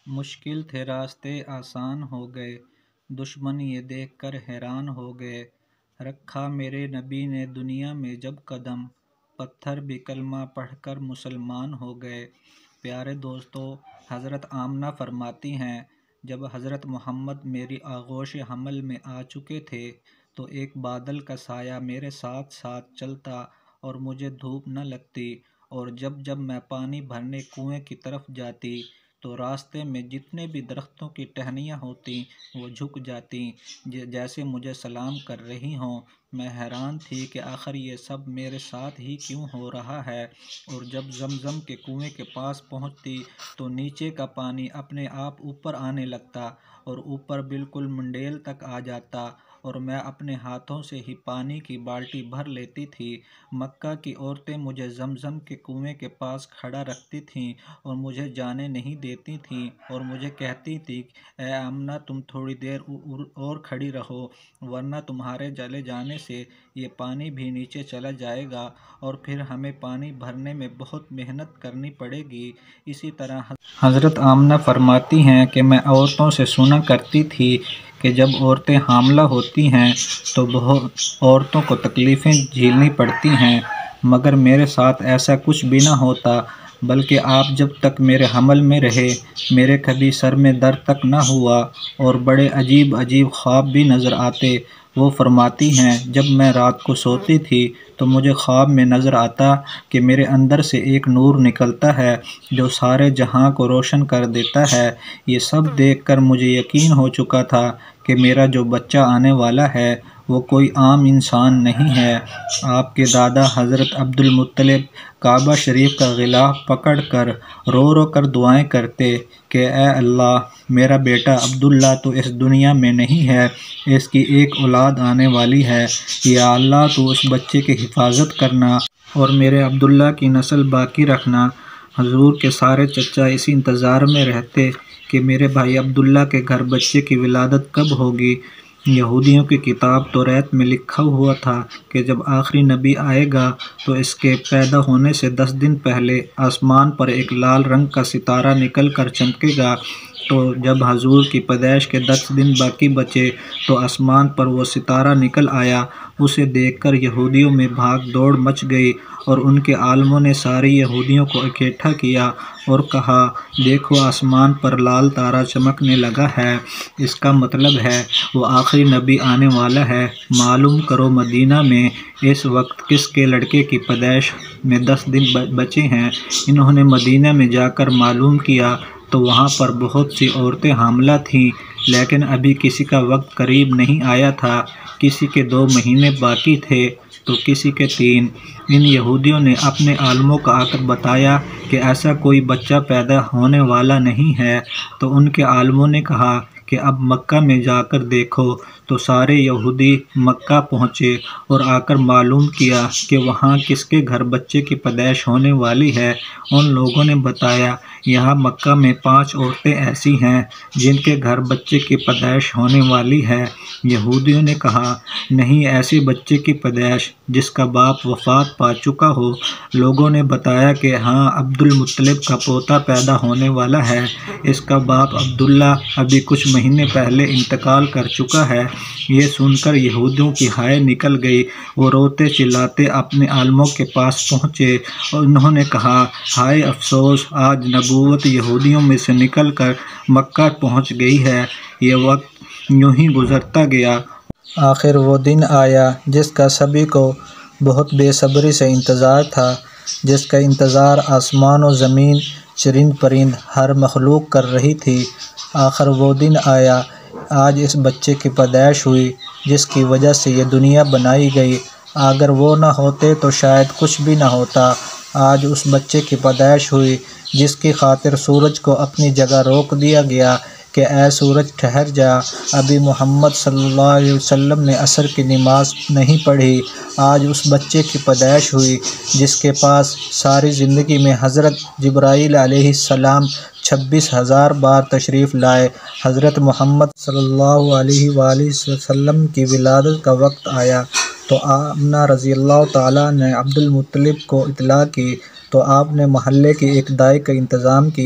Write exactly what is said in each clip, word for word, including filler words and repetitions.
مشکل تھے راستے آسان ہو گئے، دشمن یہ دیکھ کر حیران ہو گئے۔ رکھا میرے نبی نے دنیا میں جب قدم، پتھر بھی کلمہ پڑھ کر مسلمان ہو گئے۔ پیارے دوستو، حضرت آمنہ فرماتی ہیں، جب حضرت محمد میری آغوش حمل میں آ چکے تھے تو ایک بادل کا سایہ میرے ساتھ ساتھ چلتا اور مجھے دھوپ نہ لگتی، اور جب جب میں پانی بھرنے کنویں کی طرف جاتی تو راستے میں جتنے بھی درختوں کی ٹہنیاں ہوتی وہ جھک جاتی جیسے مجھے سلام کر رہی ہوں۔ میں حیران تھی کہ آخر یہ سب میرے ساتھ ہی کیوں ہو رہا ہے، اور جب زمزم کے کنویں کے پاس پہنچتی تو نیچے کا پانی اپنے آپ اوپر آنے لگتا اور اوپر بالکل منڈیل تک آ جاتا، اور میں اپنے ہاتھوں سے ہی پانی کی بالٹی بھر لیتی تھی۔ مکہ کی عورتیں مجھے زمزم کے کنویں کے پاس کھڑا رکھتی تھیں اور مجھے جانے نہیں دیتی تھیں، اور مجھے کہتی تھیں، اے آمنہ تم تھوڑی دیر اور کھڑی رہو، ورنہ تمہارے چلے جانے سے یہ پانی بھی نیچے چلا جائے گا اور پھر ہمیں پانی بھرنے میں بہت محنت کرنی پڑے گی۔ اسی طرح حضرت آمنہ فرماتی ہیں کہ میں عورتوں سے سنا کرتی تھی کہ جب عورتیں حاملہ ہوتی ہیں تو بہت عورتوں کو تکلیفیں جھیلنی پڑتی ہیں، مگر میرے ساتھ ایسا کچھ بھی نہ ہوتا، بلکہ آپ جب تک میرے حمل میں رہے میرے کبھی سر میں درد تک نہ ہوا، اور بڑے عجیب عجیب خواب بھی نظر آتے۔ وہ فرماتی ہیں، جب میں رات کو سوتی تھی تو مجھے خواب میں نظر آتا کہ میرے اندر سے ایک نور نکلتا ہے جو سارے جہاں کو روشن کر دیتا ہے۔ یہ سب دیکھ کر مجھے یقین ہو چکا تھا کہ میرا جو بچہ آنے والا ہے وہ کوئی عام انسان نہیں ہے۔ آپ کے دادا حضرت عبد المطلب کعبہ شریف کا غلاف پکڑ کر رو رو کر دعائیں کرتے کہ اے اللہ، میرا بیٹا عبداللہ تو اس دنیا میں نہیں ہے، اس کی ایک اولاد آنے والی ہے، یا اللہ تو اس بچے کی حفاظت کرنا اور میرے عبداللہ کی نسل باقی رکھنا۔ حضور کے سارے چچا اسی انتظار میں رہتے کہ میرے بھائی عبداللہ کے گھر بچے کی ولادت کب ہوگی۔ یہودیوں کی کتاب توریت میں لکھا ہوا تھا کہ جب آخری نبی آئے گا تو اس کے پیدا ہونے سے دس دن پہلے آسمان پر ایک لال رنگ کا ستارہ نکل کر چمکے گا۔ تو جب حضور کی پیدائش کے دس دن باقی بچے تو آسمان پر وہ ستارہ نکل آیا۔ اسے دیکھ کر یہودیوں میں بھاگ دوڑ مچ گئی، اور ان کے عالموں نے سارے یہودیوں کو اکٹھا کیا اور کہا، دیکھو آسمان پر لال تارا چمکنے لگا ہے، اس کا مطلب ہے وہ آخری نبی آنے والا ہے۔ معلوم کرو مدینہ میں اس وقت کس کے لڑکے کی پیدائش میں دس دن بچے ہیں۔ انہوں نے مدینہ میں جا کر معلوم کیا تو وہاں پر بہت سی عورتیں حاملہ تھیں، لیکن ابھی کسی کا وقت قریب نہیں آیا تھا، کسی کے دو مہینے باقی تھے تو کسی کے تین۔ ان یہودیوں نے اپنے عالموں کو آ کر بتایا کہ ایسا کوئی بچہ پیدا ہونے والا نہیں ہے، تو ان کے عالموں نے کہا کہ اب مکہ میں جا کر دیکھو۔ تو سارے یہودی مکہ پہنچے اور آ کر معلوم کیا کہ وہاں کس کے گھر بچے کی پیدائش ہونے والی ہے۔ ان لوگوں نے بتایا، یہاں مکہ میں پانچ عورتیں ایسی ہیں جن کے گھر بچے کی پیدائش ہونے والی ہے۔ یہودیوں نے کہا، نہیں ایسے بچے کی پیدائش جس کا باپ وفات پا چکا ہو۔ لوگوں نے بتایا کہ ہاں عبد المطلب کا پوتا پیدا ہونے والا ہے، اس کا باپ عبداللہ ابھی کچھ مہینے پہلے انتقال کر چکا ہے۔ یہ سن کر یہودیوں کی ہائے نکل گئی، وہ روتے چلاتے اپنے عالموں کے پاس پہنچے اور انہوں نے کہا، ہائے افسوس، آج نبوت یہودیوں میں سے نکل کر مکہ پہنچ گئی ہے۔ یہ وقت یوں ہی گزرتا گیا۔ آخر وہ دن آیا جس کا سبھی کو بہت بے صبری سے انتظار تھا، جس کا انتظار آسمان و زمین، چرند پرند، ہر مخلوق کر رہی تھی۔ آخر وہ دن آیا، آج اس بچے کی پیدائش ہوئی جس کی وجہ سے یہ دنیا بنائی گئی۔ اگر وہ نہ ہوتے تو شاید کچھ بھی نہ ہوتا۔ آج اس بچے کی پیدائش ہوئی جس کی خاطر سورج کو اپنی جگہ روک دیا گیا کہ اے سورج ٹھہر جا، ابھی محمد صلی اللہ علیہ وسلم نے عصر کی نماز نہیں پڑھی۔ آج اس بچے کی پیدائش ہوئی جس کے پاس ساری زندگی میں حضرت جبرائیل علیہ السلام چھبیس ہزار بار تشریف لائے۔ حضرت محمد صلی اللہ علیہ وآلہ وسلم کی ولادت کا وقت آیا تو آمنہ رضی اللہ تعالیٰ نے عبد المطلب کو اطلاع کی، تو آپ نے محلے کی ایک دائی کا انتظام کیا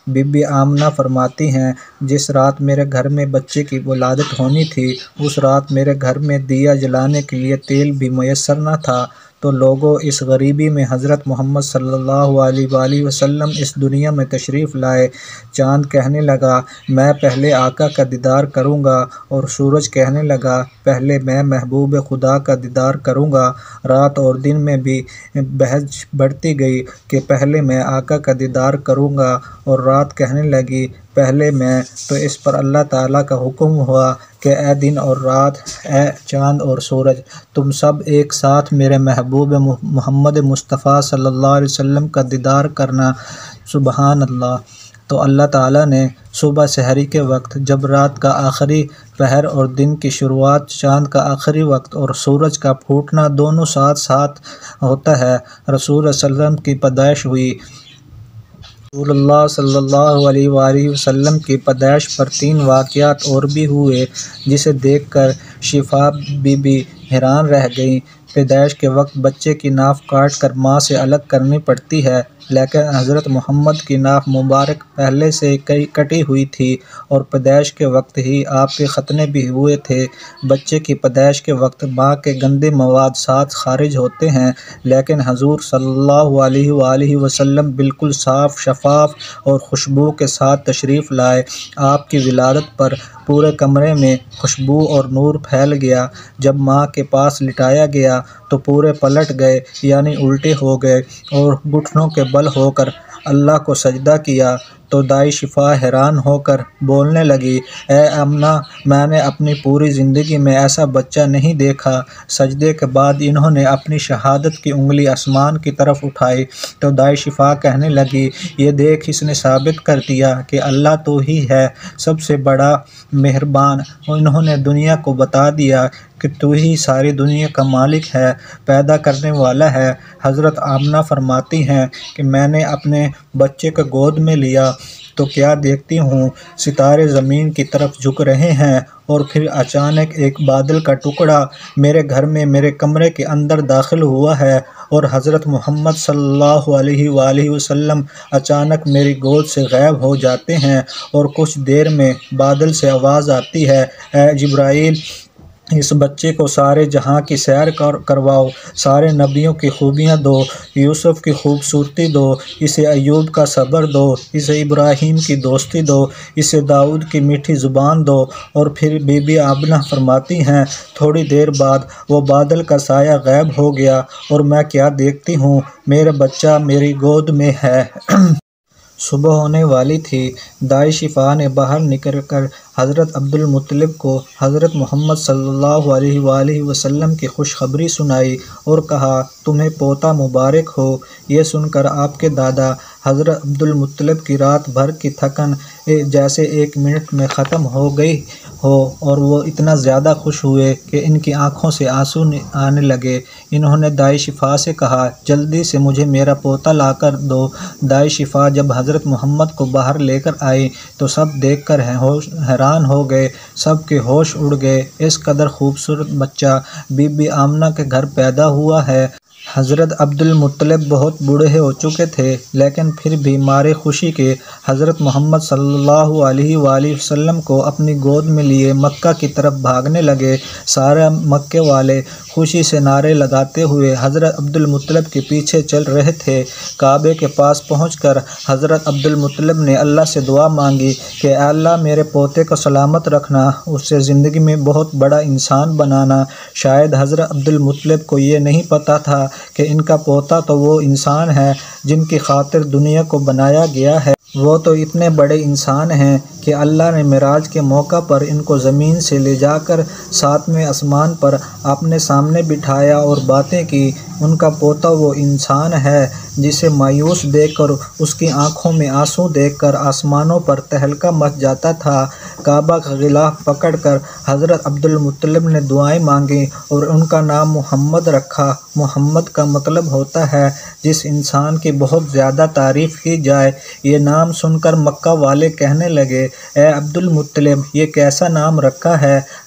بی بی آمنہ فرماتی ہیں جس رات میرے گھر میں بچے کی ولادت ہونی تھی اس رات میرے گھر میں دیا جلانے کے لیے تیل بھی میسر نہ تھا، تو لوگوں اس غریبی میں حضرت محمد صلی اللہ علیہ وآلہ وسلم اس دنیا میں تشریف لائے۔ چاند کہنے لگا میں پہلے آقا کا دیدار کروں گا، اور سورج کہنے لگا پہلے میں محبوب خدا کا دیدار کروں گا۔ رات اور دن میں بھی بحث بڑھتی گئی کہ پہلے میں آقا کا دیدار کروں گا، اور رات کہنے لگی پہلے میں، تو اس پر اللہ تعالیٰ کا حکم ہوا کہ اے دن اور رات، اے چاند اور سورج، تم سب ایک ساتھ میرے محبوب محمد مصطفیٰ صلی اللہ علیہ وسلم کا دیدار کرنا۔ سبحان اللہ۔ تو اللہ تعالیٰ نے صبح سحری کے وقت جب رات کا آخری پہر اور دن کی شروعات، چاند کا آخری وقت اور سورج کا پھوٹنا دونوں ساتھ ساتھ ہوتا ہے، رسول اللہ صلی اللہ علیہ وسلم کی پیدائش ہوئی۔ رسول اللہ صلی اللہ علیہ وآلہ وسلم کی پیدائش پر تین واقعات اور بھی ہوئے جسے دیکھ کر شفا بی بی حیران رہ گئیں۔ پیدائش کے وقت بچے کی ناف کاٹ کر ماں سے الگ کرنی پڑتی ہے، لیکن حضرت محمد کی ناف مبارک پہلے سے کٹی ہوئی تھی اور پیدائش کے وقت ہی آپ کے ختنے بھی ہوئے تھے۔ بچے کی پیدائش کے وقت ماں کے گندے مواد ساتھ خارج ہوتے ہیں، لیکن حضور صلی اللہ علیہ وآلہ وسلم بالکل صاف شفاف اور خوشبو کے ساتھ تشریف لائے۔ آپ کی ولادت پر پورے کمرے میں خوشبو اور نور پھیل گیا۔ جب ماں کے پاس لٹایا گیا تو پورے پلٹ گئے، یعنی الٹے ہو گئے، اور گھٹنوں کے بل ہو کر اللہ کو سجدہ کیا۔ تو دائی شفا حیران ہو کر بولنے لگی اے آمنہ، میں نے اپنی پوری زندگی میں ایسا بچہ نہیں دیکھا۔ سجدے کے بعد انہوں نے اپنی شہادت کی انگلی آسمان کی طرف اٹھائی تو دائی شفا کہنے لگی یہ دیکھ اس نے ثابت کر دیا کہ اللہ تو ہی ہے سب سے بڑا مہربان، اور انہوں نے دنیا کو بتا دیا کہ تو ہی ساری دنیا کا مالک ہے، پیدا کرنے والا ہے۔ حضرت آمنہ فرماتی ہیں کہ میں نے اپنے بچے کو گود میں لیا تو کیا دیکھتی ہوں ستارے زمین کی طرف جھک رہے ہیں، اور پھر اچانک ایک بادل کا ٹکڑا میرے گھر میں میرے کمرے کے اندر داخل ہوا ہے، اور حضرت محمد صلی اللہ علیہ وآلہ وسلم اچانک میری گود سے غائب ہو جاتے ہیں، اور کچھ دیر میں بادل سے آواز آتی ہے اے جبرائیل، اس بچے کو سارے جہاں کی سیر کرواؤ، سارے نبیوں کی خوبیاں دو، یوسف کی خوبصورتی دو، اسے ایوب کا صبر دو، اسے ابراہیم کی دوستی دو، اسے داؤد کی میٹھی زبان دو۔ اور پھر بی بی آمنہ فرماتی ہیں تھوڑی دیر بعد وہ بادل کا سایہ غائب ہو گیا، اور میں کیا دیکھتی ہوں میرا بچہ میری گود میں ہے۔ صبح ہونے والی تھی۔ دائی شفا نے باہر نکل کر حضرت عبد المطلب کو حضرت محمد صلی اللہ علیہ وآلہ وسلم کی خوشخبری سنائی اور کہا تمہیں پوتا مبارک ہو۔ یہ سن کر آپ کے دادا حضرت عبد المطلب کی رات بھر کی تھکن جیسے ایک منٹ میں ختم ہو گئی ہو، اور وہ اتنا زیادہ خوش ہوئے کہ ان کی آنکھوں سے آنسو آنے لگے۔ انہوں نے دائی شفا سے کہا جلدی سے مجھے میرا پوتا لا کر دو۔ دائی شفا جب حضرت محمد کو باہر لے کر آئی تو سب دیکھ کر حیران ہو گئے، سب کے ہوش اڑ گئے۔ اس قدر خوبصورت بچہ بی بی آمنہ کے گھر پیدا ہوا ہے۔ حضرت عبد المطلب بہت بوڑھے ہو چکے تھے، لیکن پھر بھی مارے خوشی کے حضرت محمد صلی اللہ علیہ وآلہ وسلم کو اپنی گود میں لیے مکہ کی طرف بھاگنے لگے۔ سارے مکے والے خوشی سے نعرے لگاتے ہوئے حضرت عبد المطلب کے پیچھے چل رہے تھے۔ کعبے کے پاس پہنچ کر حضرت عبد المطلب نے اللہ سے دعا مانگی کہ اے اللہ میرے پوتے کو سلامت رکھنا، اسے زندگی میں بہت بڑا انسان بنانا۔ شاید حضرت عبد المطلب کو یہ نہیں پتہ تھا کہ ان کا پوتا تو وہ انسان ہے جن کی خاطر دنیا کو بنایا گیا ہے۔ وہ تو اتنے بڑے انسان ہیں کہ اللہ نے معراج کے موقع پر ان کو زمین سے لے جا کر ساتویں آسمان پر اپنے سامنے بٹھایا اور باتیں کی۔ ان کا پوتا وہ انسان ہے جسے مایوس دیکھ کر، اس کی آنکھوں میں آنسو دیکھ کر آسمانوں پر تہلکہ مچ جاتا تھا۔ کعبہ کا غلاف پکڑ کر حضرت عبد المطلب نے دعائیں مانگی اور ان کا نام محمد رکھا۔ محمد کا مطلب ہوتا ہے جس انسان کی بہت زیادہ تعریف کی جائے۔ یہ نام سن کر مکہ والے کہنے لگے اے عبد المطلب یہ کیسا نام رکھا ہے؟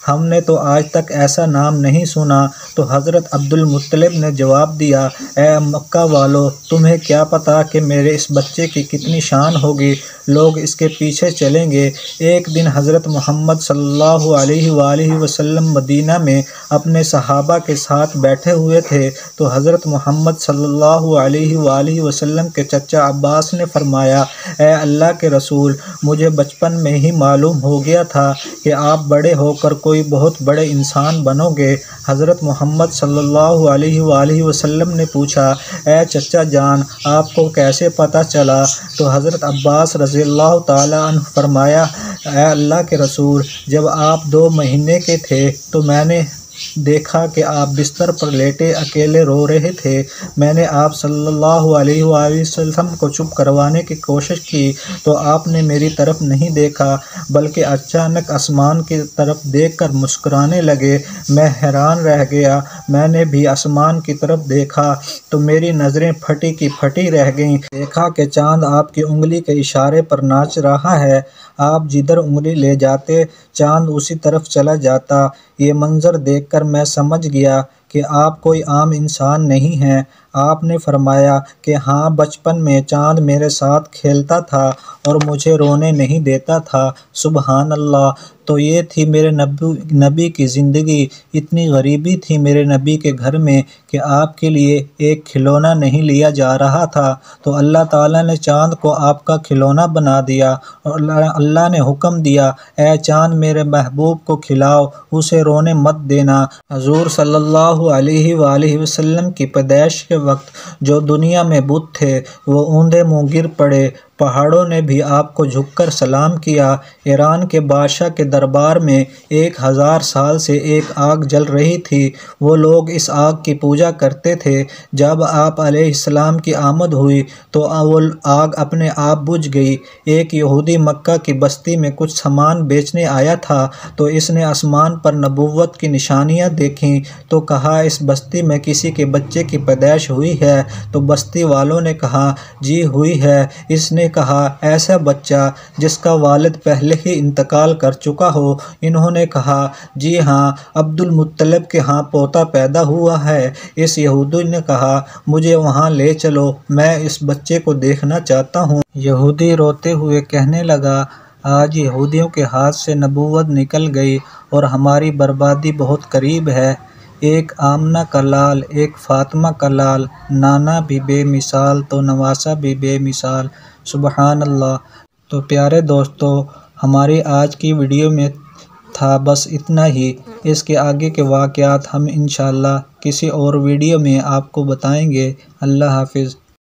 ہم نے تو آج تک ایسا نام نہیں سنا۔ تو حضرت عبد المطلب نے جواب دیا، اے مکہ والو، تمہیں کیا پتہ کہ میرے اس بچے کی کتنی شان ہوگی، لوگ اس کے پیچھے چلیں گے۔ ایک دن حضرت محمد صلی اللہ علیہ وآلہ وسلم مدینہ میں اپنے صحابہ کے ساتھ بیٹھے ہوئے تھے تو حضرت محمد صلی اللہ علیہ وآلہ وسلم کے چچا عباس نے فرمایا، اے اللہ کے رسول، مجھے بچپن میں ہی معلوم ہو گیا تھا کہ آپ بڑے ہو کر کوئی بہت بڑے انسان بنو گے۔ حضرت محمد صلی اللہ علیہ وآلہ وسلم نے پوچھا، اے چچا جان، آپ کو کیسے پتہ چلا؟ تو حضرت عباس رضی اللہ تعالیٰ عنہ فرمایا، اے اللہ کے رسول، جب آپ دو مہینے کے تھے تو میں نے دیکھا کہ آپ بستر پر لیٹے اکیلے رو رہے تھے۔ میں نے آپ صلی اللہ علیہ وآلہ وسلم کو چپ کروانے کی کوشش کی تو آپ نے میری طرف نہیں دیکھا بلکہ اچانک آسمان کی طرف دیکھ کر مسکرانے لگے۔ میں حیران رہ گیا، میں نے بھی آسمان کی طرف دیکھا تو میری نظریں پھٹی کی پھٹی رہ گئیں۔ دیکھا کہ چاند آپ کی انگلی کے اشارے پر ناچ رہا ہے، آپ جدھر انگلی لے جاتے چاند اسی طرف چلا جاتا۔ یہ منظر دیکھ کر میں سمجھ گیا کہ آپ کوئی عام انسان نہیں ہیں۔ آپ نے فرمایا کہ ہاں، بچپن میں چاند میرے ساتھ کھیلتا تھا اور مجھے رونے نہیں دیتا تھا۔ سبحان اللہ! تو یہ تھی میرے نبی نبی کی زندگی۔ اتنی غریبی تھی میرے نبی کے گھر میں کہ آپ کے لیے ایک کھلونا نہیں لیا جا رہا تھا تو اللہ تعالیٰ نے چاند کو آپ کا کھلونا بنا دیا اور اللہ نے حکم دیا، اے چاند میرے محبوب کو کھلاؤ، اسے رونے مت دینا۔ حضور صلی اللہ علیہ وآلہ وسلم کی پیدائش کے وقت جو دنیا میں بت تھے وہ اوندے منہ گر پڑے۔ پہاڑوں نے بھی آپ کو جھک کر سلام کیا۔ ایران کے بادشاہ کے دربار میں ایک ہزار سال سے ایک آگ جل رہی تھی، وہ لوگ اس آگ کی پوجا کرتے تھے۔ جب آپ علیہ السلام کی آمد ہوئی تو وہ آگ اپنے آپ بجھ گئی۔ ایک یہودی مکہ کی بستی میں کچھ سامان بیچنے آیا تھا تو اس نے آسمان پر نبوت کی نشانیاں دیکھیں تو کہا، اس بستی میں کسی کے بچے کی پیدائش ہوئی ہے؟ تو بستی والوں نے کہا، جی ہوئی ہے۔ اس نے کہا، ایسا بچہ جس کا والد پہلے ہی انتقال کر چکا ہو؟ انہوں نے کہا، جی ہاں، عبد المطلب کے ہاں پوتا پیدا ہوا ہے۔ اس یہودی نے کہا، مجھے وہاں لے چلو، میں اس بچے کو دیکھنا چاہتا ہوں۔ یہودی روتے ہوئے کہنے لگا، آج یہودیوں کے ہاتھ سے نبوت نکل گئی اور ہماری بربادی بہت قریب ہے۔ ایک آمنہ کا لال، ایک فاطمہ کا لال، نانا بھی بے مثال تو نواسہ بھی بے مثال۔ سبحان اللہ! تو پیارے دوستو، ہماری آج کی ویڈیو میں تھا بس اتنا ہی۔ اس کے آگے کے واقعات ہم انشاءاللہ کسی اور ویڈیو میں آپ کو بتائیں گے۔ اللہ حافظ۔